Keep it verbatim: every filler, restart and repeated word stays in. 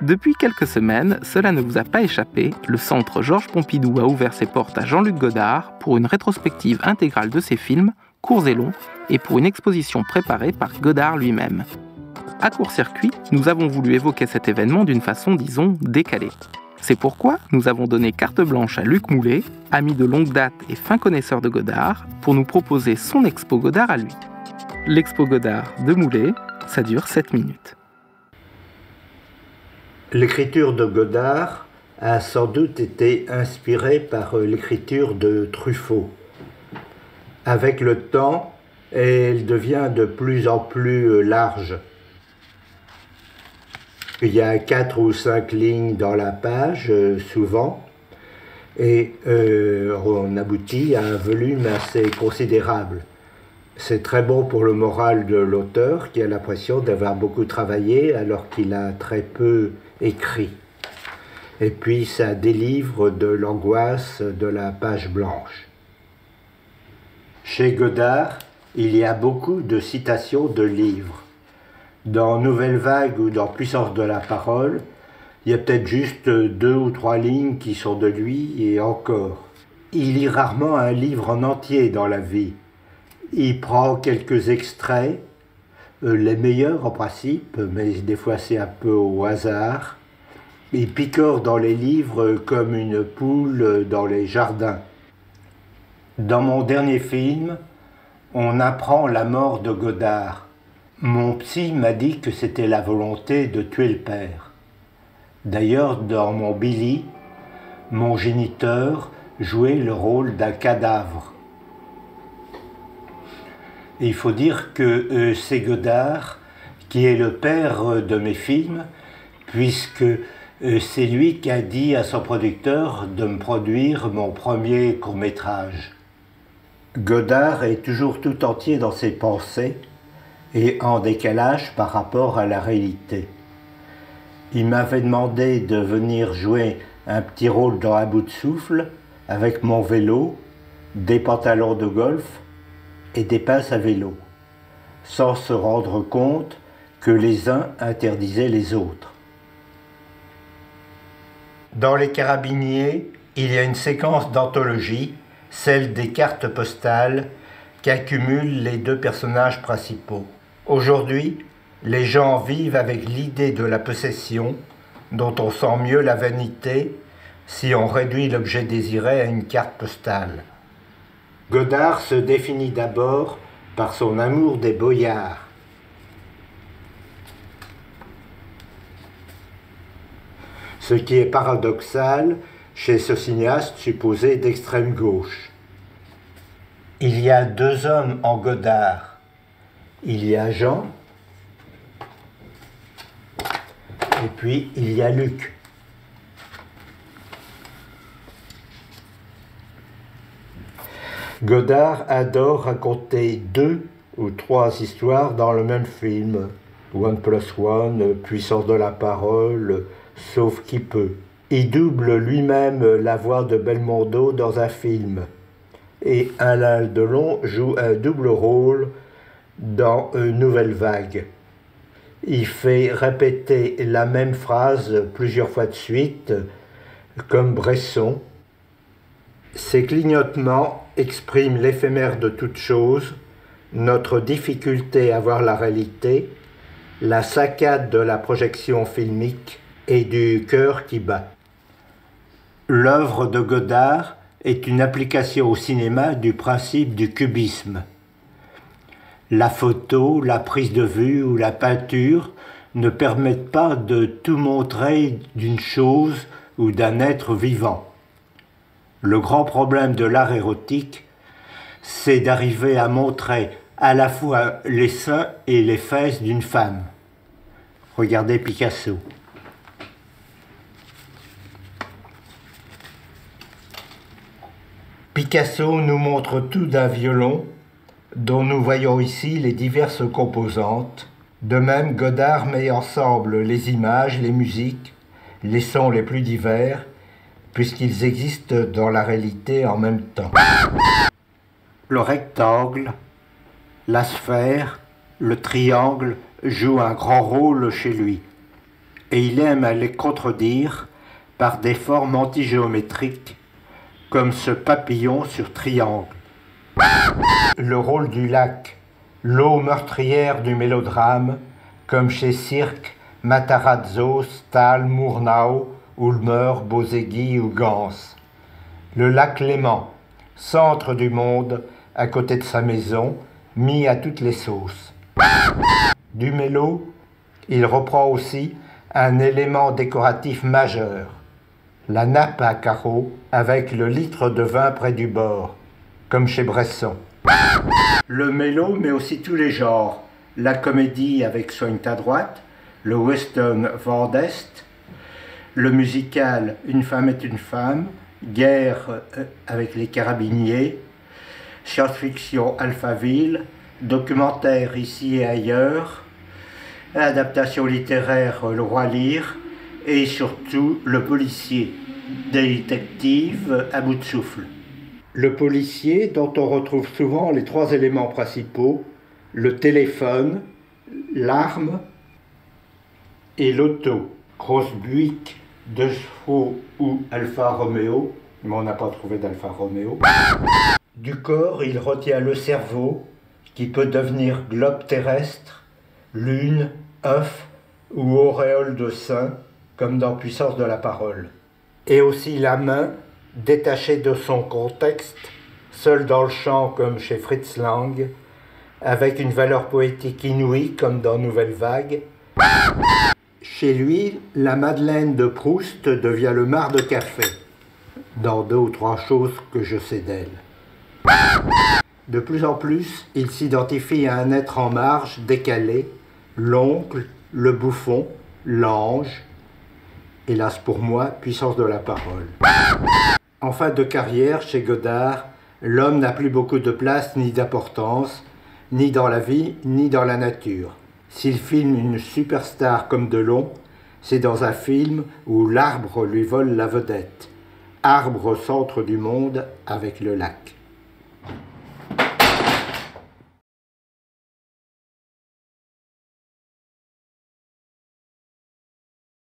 Depuis quelques semaines, cela ne vous a pas échappé, le Centre Georges Pompidou a ouvert ses portes à Jean-Luc Godard pour une rétrospective intégrale de ses films, courts et longs, et pour une exposition préparée par Godard lui-même. À court-circuit, nous avons voulu évoquer cet événement d'une façon, disons, décalée. C'est pourquoi nous avons donné carte blanche à Luc Moulet, ami de longue date et fin connaisseur de Godard, pour nous proposer son expo Godard à lui. L'expo Godard de Moulet, ça dure sept minutes. L'écriture de Godard a sans doute été inspirée par l'écriture de Truffaut. Avec le temps, elle devient de plus en plus large. Il y a quatre ou cinq lignes dans la page, souvent, et euh, on aboutit à un volume assez considérable. C'est très bon pour le moral de l'auteur qui a l'impression d'avoir beaucoup travaillé alors qu'il a très peu écrit. Et puis ça délivre de l'angoisse de la page blanche. Chez Godard, il y a beaucoup de citations de livres. Dans Nouvelle Vague ou dans Puissance de la parole, il y a peut-être juste deux ou trois lignes qui sont de lui et encore. Il lit rarement un livre en entier dans la vie. Il prend quelques extraits, euh, les meilleurs en principe, mais des fois c'est un peu au hasard. Il picore dans les livres comme une poule dans les jardins. Dans mon dernier film, on apprend la mort de Godard. Mon psy m'a dit que c'était la volonté de tuer le père. D'ailleurs, dans mon Billy, mon géniteur jouait le rôle d'un cadavre. Et il faut dire que euh, c'est Godard qui est le père de mes films, puisque euh, c'est lui qui a dit à son producteur de me produire mon premier court-métrage. Godard est toujours tout entier dans ses pensées et en décalage par rapport à la réalité. Il m'avait demandé de venir jouer un petit rôle dans À bout de souffle avec mon vélo, des pantalons de golf et des pinces à vélo, sans se rendre compte que les uns interdisaient les autres. Dans Les Carabiniers, il y a une séquence d'anthologie, celle des cartes postales qu'accumulent les deux personnages principaux. Aujourd'hui, les gens vivent avec l'idée de la possession, dont on sent mieux la vanité si on réduit l'objet désiré à une carte postale. Godard se définit d'abord par son amour des boyards. Ce qui est paradoxal chez ce cinéaste supposé d'extrême gauche. Il y a deux hommes en Godard. Il y a Jean et puis il y a Luc. Godard adore raconter deux ou trois histoires dans le même film. One plus one, Puissance de la parole, Sauf qui peut. Il double lui-même la voix de Belmondo dans un film. Et Alain Delon joue un double rôle dans Une Nouvelle Vague. Il fait répéter la même phrase plusieurs fois de suite, comme Bresson. Ces clignotements expriment l'éphémère de toute chose, notre difficulté à voir la réalité, la saccade de la projection filmique et du cœur qui bat. L'œuvre de Godard est une application au cinéma du principe du cubisme. La photo, la prise de vue ou la peinture ne permettent pas de tout montrer d'une chose ou d'un être vivant. Le grand problème de l'art érotique, c'est d'arriver à montrer à la fois les seins et les fesses d'une femme. Regardez Picasso. Picasso nous montre tout d'un violon, dont nous voyons ici les diverses composantes. De même, Godard met ensemble les images, les musiques, les sons les plus divers, puisqu'ils existent dans la réalité en même temps. Le rectangle, la sphère, le triangle jouent un grand rôle chez lui. et il aime à les contredire par des formes antigéométriques, comme ce papillon sur triangle. Le rôle du lac, l'eau meurtrière du mélodrame, comme chez Cirque, Matarazzo, Stahl, Murnau, Ulmer, Bozeghi ou Gans. Le lac Léman, centre du monde, à côté de sa maison, mis à toutes les sauces. Du mélo, il reprend aussi un élément décoratif majeur, la nappe à carreaux avec le litre de vin près du bord, comme chez Bresson. Le mélo, mais aussi tous les genres, la comédie avec Soigne ta droite, le western Vent d'Est, le musical Une femme est une femme, Guerre avec les carabiniers, science-fiction Alphaville, documentaire Ici et ailleurs, adaptation littéraire Le Roi Lear et surtout Le Policier, détective à bout de souffle. Le policier dont on retrouve souvent les trois éléments principaux, le téléphone, l'arme et l'auto. Grosse Buick, deux chevaux ou Alfa Romeo, mais on n'a pas trouvé d'Alfa Romeo. Du corps, il retient le cerveau, qui peut devenir globe terrestre, lune, œuf ou auréole de sein, comme dans Puissance de la parole. Et aussi la main, détachée de son contexte, seule dans le champ comme chez Fritz Lang, avec une valeur poétique inouïe comme dans Nouvelle Vague. Chez lui, la Madeleine de Proust devient le marc de café, dans deux ou trois choses que je sais d'elle. De plus en plus, il s'identifie à un être en marge, décalé, l'oncle, le bouffon, l'ange, hélas pour moi, puissance de la parole. En fin de carrière, chez Godard, l'homme n'a plus beaucoup de place ni d'importance, ni dans la vie, ni dans la nature. S'il filme une superstar comme Delon, c'est dans un film où l'arbre lui vole la vedette. Arbre au centre du monde avec le lac.